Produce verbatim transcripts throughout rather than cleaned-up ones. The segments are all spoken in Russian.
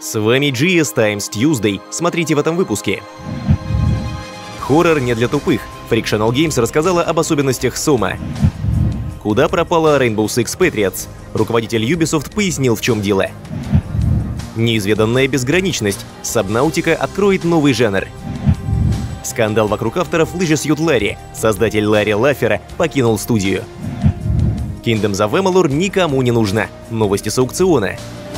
С вами джи эс Times Tuesday. Смотрите в этом выпуске. Хоррор не для тупых. Frictional Games рассказала об особенностях Сома. Куда пропала Rainbow Six Patriots? Руководитель Ubisoft пояснил, в чем дело. Неизведанная безграничность. Subnautica откроет новый жанр. Скандал вокруг авторов лыжи Сьют Ларри. Создатель Ларри Лаффера покинул студию. Kingdoms of Amalur никому не нужна. Новости с аукциона.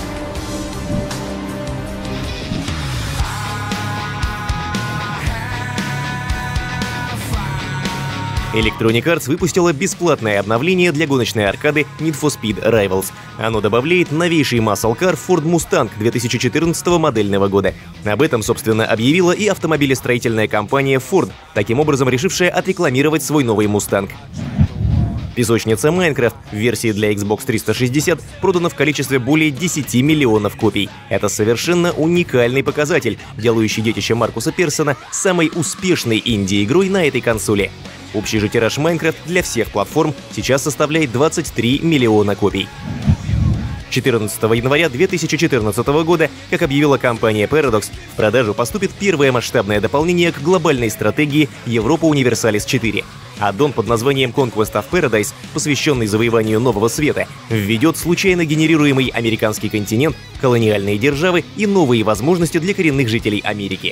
Electronic Arts выпустила бесплатное обновление для гоночной аркады Need for Speed Rivals. Оно добавляет новейший Muscle Car Ford Mustang две тысячи четырнадцатого модельного года. Об этом, собственно, объявила и автомобилестроительная компания Ford, таким образом решившая отрекламировать свой новый Mustang. Песочница Minecraft в версии для Xbox триста шестьдесят продана в количестве более десяти миллионов копий. Это совершенно уникальный показатель, делающий детище Маркуса Персона самой успешной инди-игрой на этой консоли. Общий же тираж Minecraft для всех платформ сейчас составляет двадцать три миллиона копий. четырнадцатого января две тысячи четырнадцатого года, как объявила компания Paradox, в продажу поступит первое масштабное дополнение к глобальной стратегии Европа Универсалис четыре. Аддон под названием Conquest of Paradise, посвященный завоеванию Нового Света, введет случайно генерируемый американский континент, колониальные державы и новые возможности для коренных жителей Америки.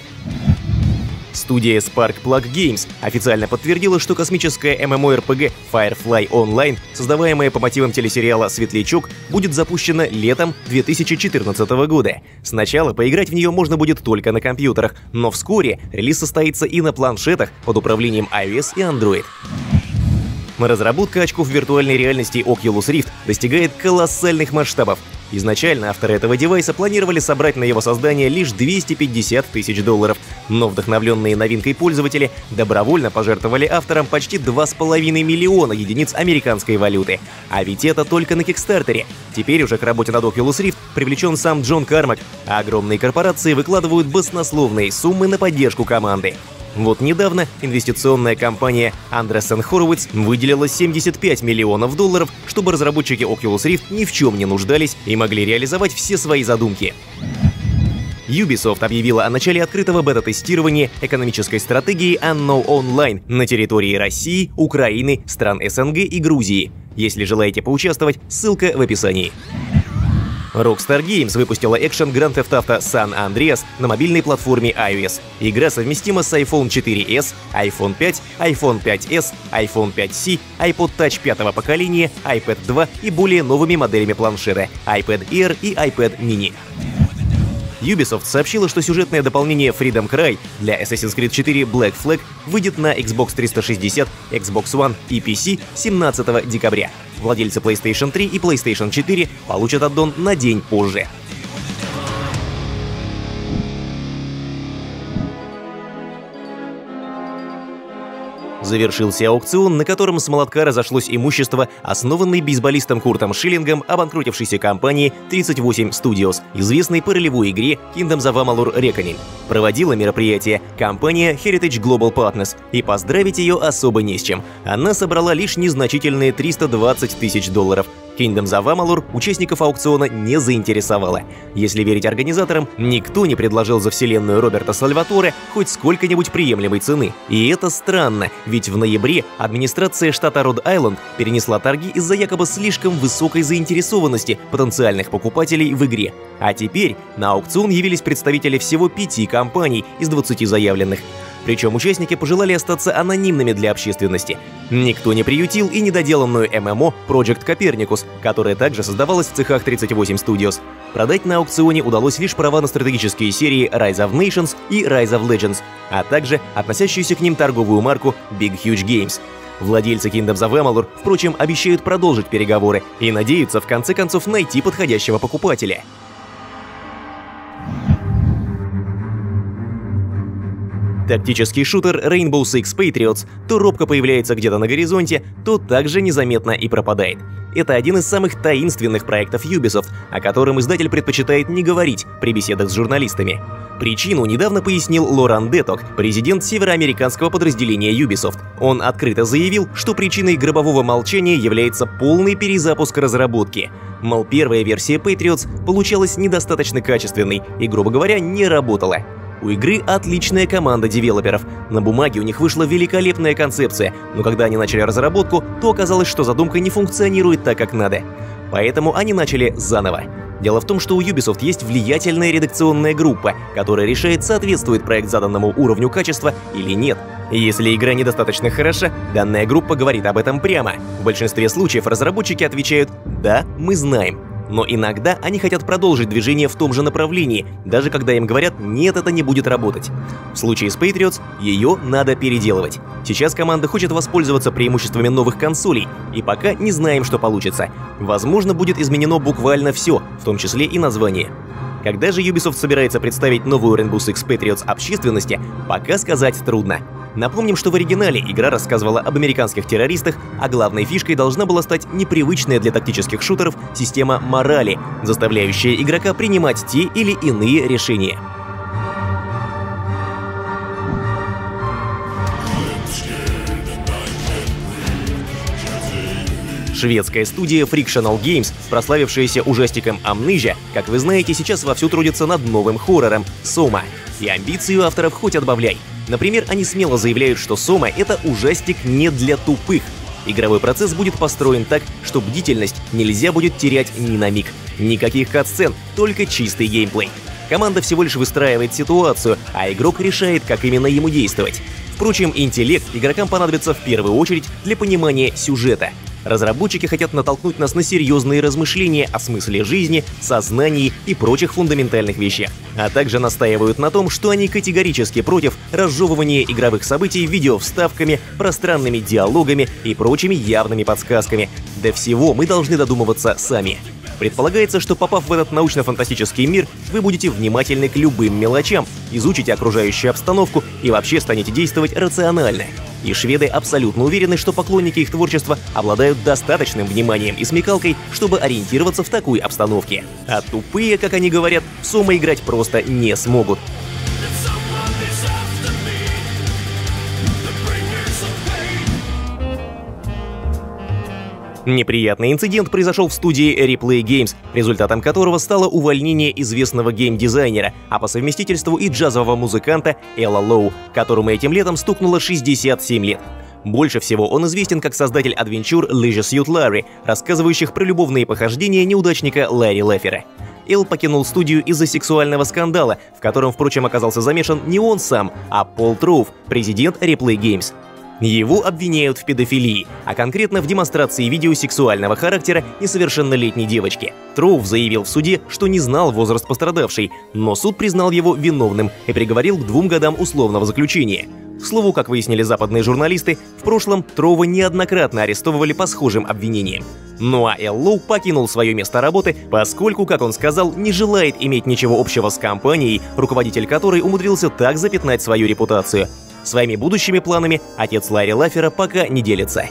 Студия Spark Plug Games официально подтвердила, что космическая эм эм о эр пи джи Firefly Online, создаваемая по мотивам телесериала «Светлячок», будет запущена летом две тысячи четырнадцатого года. Сначала поиграть в нее можно будет только на компьютерах, но вскоре релиз состоится и на планшетах под управлением iOS и Android. Разработка очков виртуальной реальности Oculus Rift достигает колоссальных масштабов. Изначально авторы этого девайса планировали собрать на его создание лишь двести пятьдесят тысяч долларов, но вдохновленные новинкой пользователи добровольно пожертвовали авторам почти два с половиной миллиона единиц американской валюты. А ведь это только на Кикстартере. Теперь уже к работе над Oculus Rift привлечен сам Джон Кармак, а огромные корпорации выкладывают баснословные суммы на поддержку команды. Вот недавно инвестиционная компания Andreessen Horowitz выделила семьдесят пять миллионов долларов, чтобы разработчики Oculus Rift ни в чем не нуждались и могли реализовать все свои задумки. Ubisoft объявила о начале открытого бета-тестирования экономической стратегии Unknown Online на территории России, Украины, стран эс эн гэ и Грузии. Если желаете поучаствовать, ссылка в описании. Rockstar Games выпустила экшен Grand Theft Auto San Andreas на мобильной платформе iOS. Игра совместима с iPhone четыре эс, iPhone пять, iPhone пять эс, iPhone пять си, iPod Touch пятого поколения, iPad два и более новыми моделями планшета iPad Air и iPad Mini. Ubisoft сообщила, что сюжетное дополнение Freedom Cry для Assassin's Creed четыре Black Flag выйдет на Xbox триста шестьдесят, Xbox One и пи си семнадцатого декабря. Владельцы PlayStation три и PlayStation четыре получат аддон на день позже. Завершился аукцион, на котором с молотка разошлось имущество, основанной бейсболистом Куртом Шиллингом обанкротившейся компании тридцать восемь Studios, известной по ролевой игре Kingdoms of Amalur Reckoning. Проводила мероприятие компания Heritage Global Partners, и поздравить ее особо не с чем. Она собрала лишь незначительные триста двадцать тысяч долларов. Kingdoms of Amalur участников аукциона не заинтересовала. Если верить организаторам, никто не предложил за вселенную Роберта Сальваторе хоть сколько-нибудь приемлемой цены. И это странно, ведь в ноябре администрация штата Род-Айленд перенесла торги из-за якобы слишком высокой заинтересованности потенциальных покупателей в игре. А теперь на аукцион явились представители всего пяти компаний из двадцати заявленных. Причем участники пожелали остаться анонимными для общественности. Никто не приютил и недоделанную эм эм о Project Copernicus, которая также создавалась в цехах тридцать восемь Studios. Продать на аукционе удалось лишь права на стратегические серии Rise of Nations и Rise of Legends, а также относящуюся к ним торговую марку Big Huge Games. Владельцы Kingdoms of Amalur, впрочем, обещают продолжить переговоры и надеются в конце концов найти подходящего покупателя. Тактический шутер Rainbow Six Patriots то робко появляется где-то на горизонте, то также незаметно и пропадает. Это один из самых таинственных проектов Ubisoft, о котором издатель предпочитает не говорить при беседах с журналистами. Причину недавно пояснил Лоран Деток, президент североамериканского подразделения Ubisoft. Он открыто заявил, что причиной гробового молчания является полный перезапуск разработки. Мол, первая версия Patriots получалась недостаточно качественной и, грубо говоря, не работала. У игры отличная команда девелоперов. На бумаге у них вышла великолепная концепция, но когда они начали разработку, то оказалось, что задумка не функционирует так, как надо. Поэтому они начали заново. Дело в том, что у Ubisoft есть влиятельная редакционная группа, которая решает, соответствует проект заданному уровню качества или нет. Если игра недостаточно хороша, данная группа говорит об этом прямо. В большинстве случаев разработчики отвечают «Да, мы знаем». Но иногда они хотят продолжить движение в том же направлении, даже когда им говорят «нет, это не будет работать». В случае с Patriots ее надо переделывать. Сейчас команда хочет воспользоваться преимуществами новых консолей, и пока не знаем, что получится. Возможно, будет изменено буквально все, в том числе и название. Когда же Ubisoft собирается представить новую Rainbow Six Patriots общественности, пока сказать трудно. Напомним, что в оригинале игра рассказывала об американских террористах, а главной фишкой должна была стать непривычная для тактических шутеров система морали, заставляющая игрока принимать те или иные решения. Шведская студия Frictional Games, прославившаяся ужастиком Amnesia, как вы знаете, сейчас вовсю трудится над новым хоррором Soma. И амбиции у авторов хоть отбавляй. Например, они смело заявляют, что Soma — это ужастик не для тупых. Игровой процесс будет построен так, что бдительность нельзя будет терять ни на миг. Никаких кат-сцен, только чистый геймплей. Команда всего лишь выстраивает ситуацию, а игрок решает, как именно ему действовать. Впрочем, интеллект игрокам понадобится в первую очередь для понимания сюжета. Разработчики хотят натолкнуть нас на серьезные размышления о смысле жизни, сознании и прочих фундаментальных вещах, а также настаивают на том, что они категорически против разжевывания игровых событий видеовставками, пространными диалогами и прочими явными подсказками. До всего мы должны додумываться сами. Предполагается, что попав в этот научно-фантастический мир, вы будете внимательны к любым мелочам, изучите окружающую обстановку и вообще станете действовать рационально. И шведы абсолютно уверены, что поклонники их творчества обладают достаточным вниманием и смекалкой, чтобы ориентироваться в такой обстановке. А тупые, как они говорят, в Soma играть просто не смогут. Неприятный инцидент произошел в студии Replay Games, результатом которого стало увольнение известного геймдизайнера, а по совместительству и джазового музыканта Элла Лоу, которому этим летом стукнуло шестьдесят семь лет. Больше всего он известен как создатель адвенчур Leisure Suit Larry, рассказывающих про любовные похождения неудачника Ларри Лаффера. Эл покинул студию из-за сексуального скандала, в котором, впрочем, оказался замешан не он сам, а Пол Троув, президент Replay Games. Его обвиняют в педофилии, а конкретно в демонстрации видео сексуального характера несовершеннолетней девочки. Троув заявил в суде, что не знал возраст пострадавшей, но суд признал его виновным и приговорил к двум годам условного заключения. К слову, как выяснили западные журналисты, в прошлом Троува неоднократно арестовывали по схожим обвинениям. Ну а Эл Лоу покинул свое место работы, поскольку, как он сказал, не желает иметь ничего общего с компанией, руководитель которой умудрился так запятнать свою репутацию. Своими будущими планами отец Ларри Лаффера пока не делится.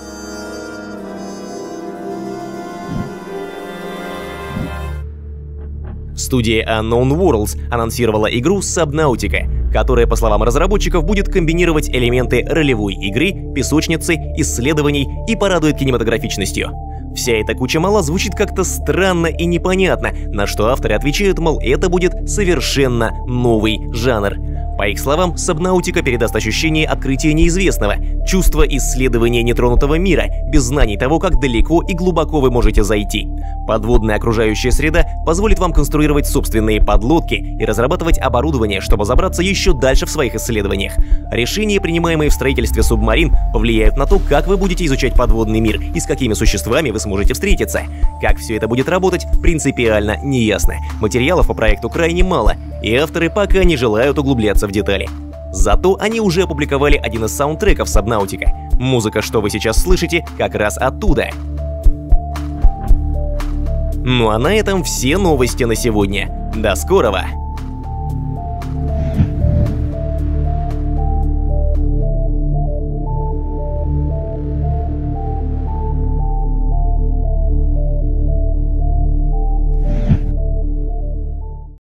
Студия Unknown Worlds анонсировала игру Subnautica, которая, по словам разработчиков, будет комбинировать элементы ролевой игры, песочницы, исследований и порадует кинематографичностью. Вся эта куча мала звучит как-то странно и непонятно, на что авторы отвечают, мол, это будет совершенно новый жанр. По их словам, Subnautica передаст ощущение открытия неизвестного, чувство исследования нетронутого мира, без знаний того, как далеко и глубоко вы можете зайти. Подводная окружающая среда позволит вам конструировать собственные подлодки и разрабатывать оборудование, чтобы забраться еще дальше в своих исследованиях. Решения, принимаемые в строительстве субмарин, повлияют на то, как вы будете изучать подводный мир и с какими существами вы сможете встретиться. Как все это будет работать, принципиально неясно. Материалов по проекту крайне мало, и авторы пока не желают углубляться в детали. Зато они уже опубликовали один из саундтреков Subnautica. Музыка, что вы сейчас слышите, как раз оттуда. Ну а на этом все новости на сегодня. До скорого!